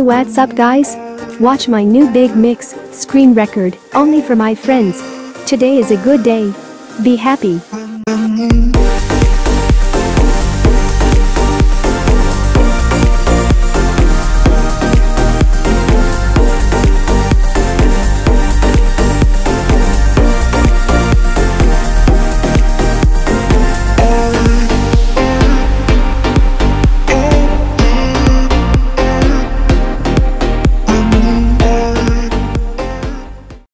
what's up guys? Watch my new big mix screen record only for my friends. Today is a good day. Be happy.